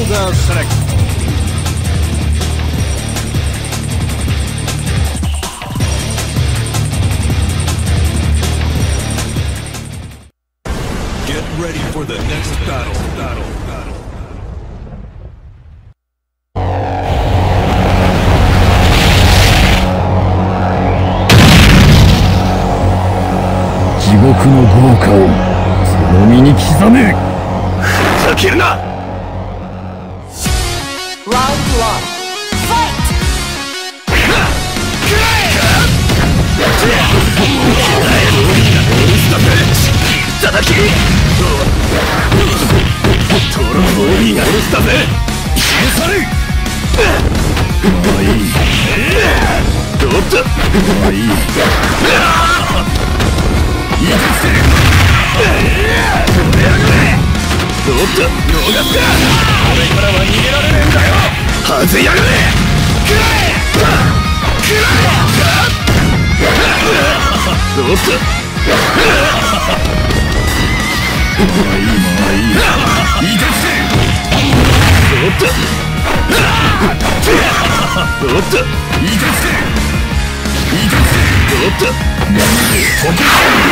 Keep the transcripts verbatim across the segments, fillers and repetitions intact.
User select. Get ready for the next battle. Battle. Battle. 地獄の豪華をその身に刻め。 ふざけるな。 Round one, fight! ただきトロフォーニーが下ろしたぜ。消され。まあいい。どうだ。まあいい。いいです。どうだ。逃がすか。俺からは逃げられねえんだよ。はぜやがれ。くらえ。くらえ。どうだ。まあいいまあいい。いいです。どうだ。どうだ。いいです。いいです。どうだ。ここ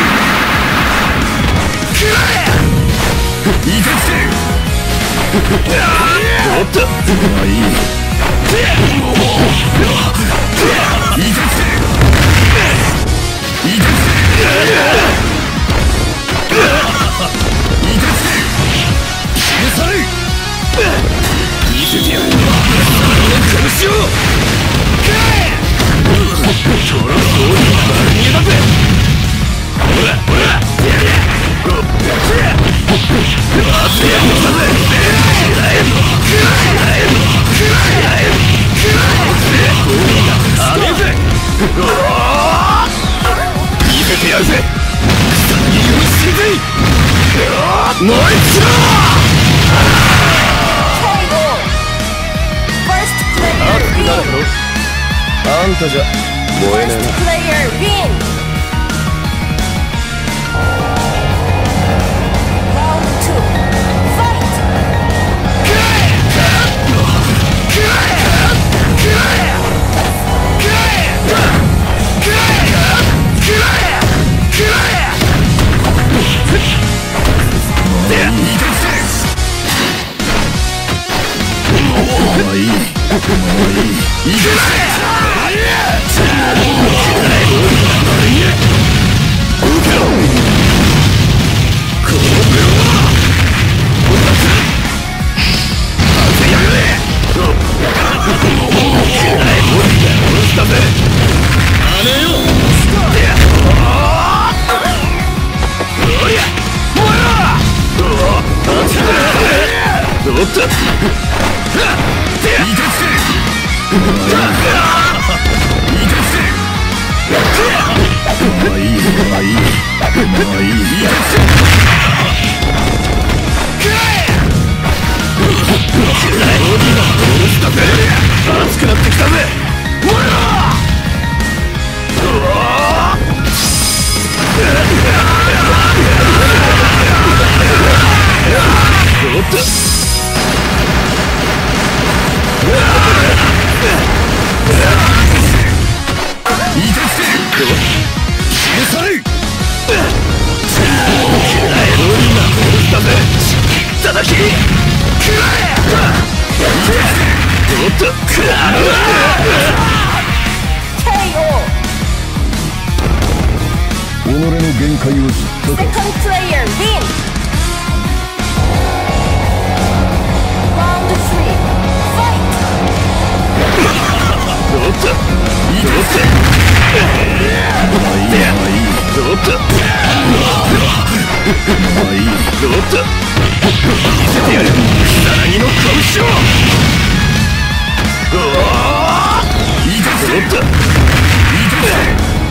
くらえ。いいです。どうだ。まあいい。いいです。いいです。いいです。消され。見せてやる。拳を。くらえ。トランプを丸逃げだぜ。ほらほら。やれ。ごっ。まずやったぜ。くらえ。くらえ。くらえ。くらえ。ゴールがあれぜ。おお。見せてやるぜ。草薙を死んぜ。もう一度。熱くなるだろ。あんたじゃ燃えねえな。もういい。もういい。いいです。熱くなってきたぜ。おら。どうだ。いいです。消され。だぜ。いただき。くらえ。どうだ。くら己の限界を知ったか。 Second player win! Round three, fight! どうだ。いいです。まあいいまあいい。どうだ。まあいい。どうだ。見せてやる。草薙の拳を。おお。いいです。どうだ。いいです。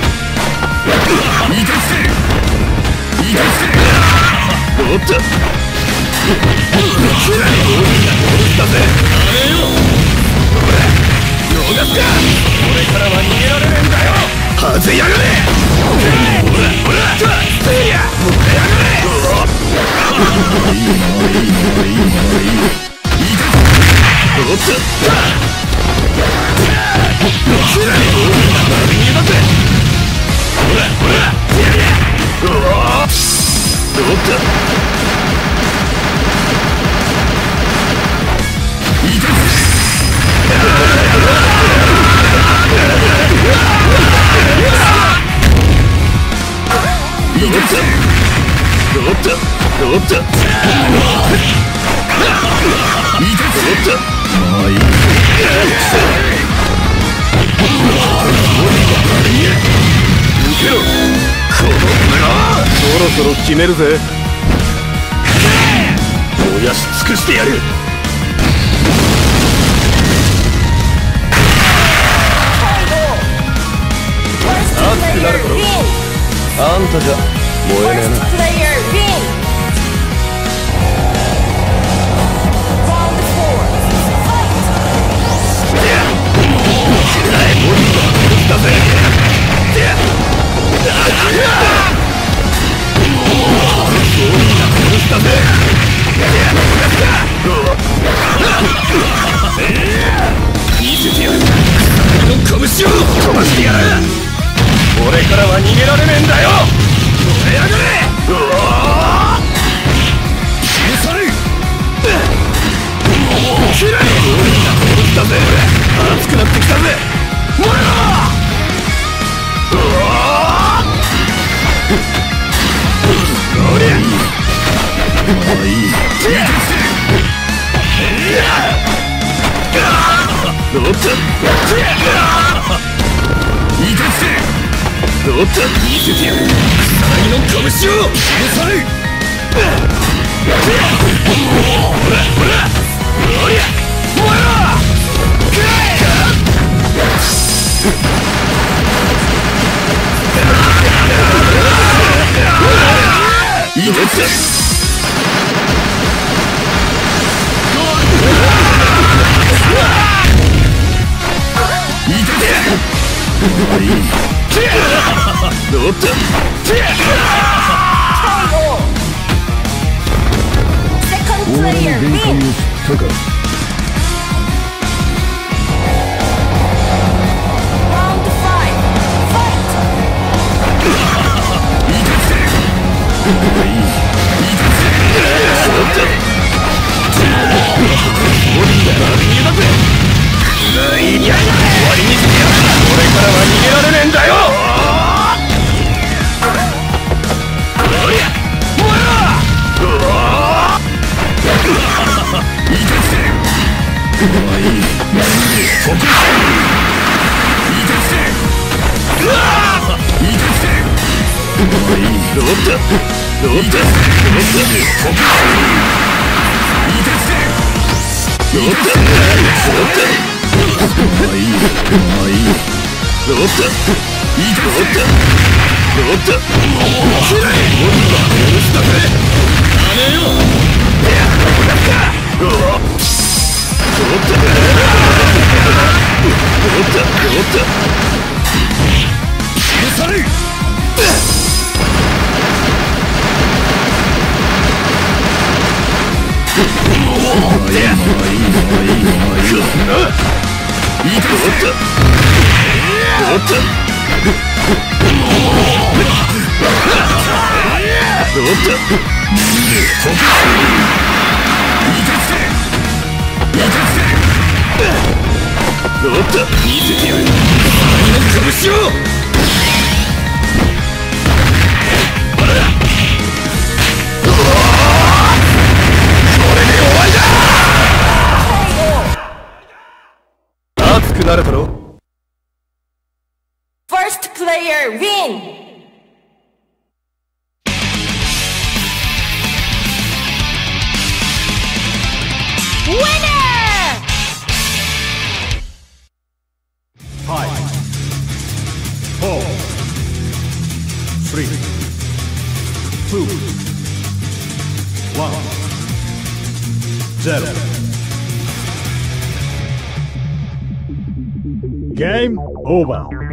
いいです。いいです。どうだ。ゴールがゴールしたぜ。あれよ。ほら。逃がすか。俺からは逃げられねえんだよ。はぜやがれ。ほらほら。せいや。もうやがれ。いいもういいもういいもういい。いいです。 そろそろ決めるぜ。燃やし尽くしてやる。熱くなるだろ。あんたじゃ燃えねえな。見せてやる。拳を飛ばしてやる。俺からは逃げられねえんだよ。燃え上がれ。消され。きれいになってきたぜ。熱くなってきたぜ。燃えろ。おりゃ。もういい。どうった。いかせ。どうった見せてやる。草薙の拳を消され。ほらほらおりゃ燃えろ。いかせ。どうった俺の限界を知ったか。 俺からは逃げられねえんだよ。どうったどうったどうったどうったまあいいまあいいどうったどうったどうったきれい許したぜ。やめよどうったどうったどうった消され。まあいいまあいいまあいいまあいい。いいかどうったどうったどうったいかせいかせどうった見せてやる。何の拳を熱くなれたろ。 First player win! Winner! Five, four, three, two, one, zero. Game over.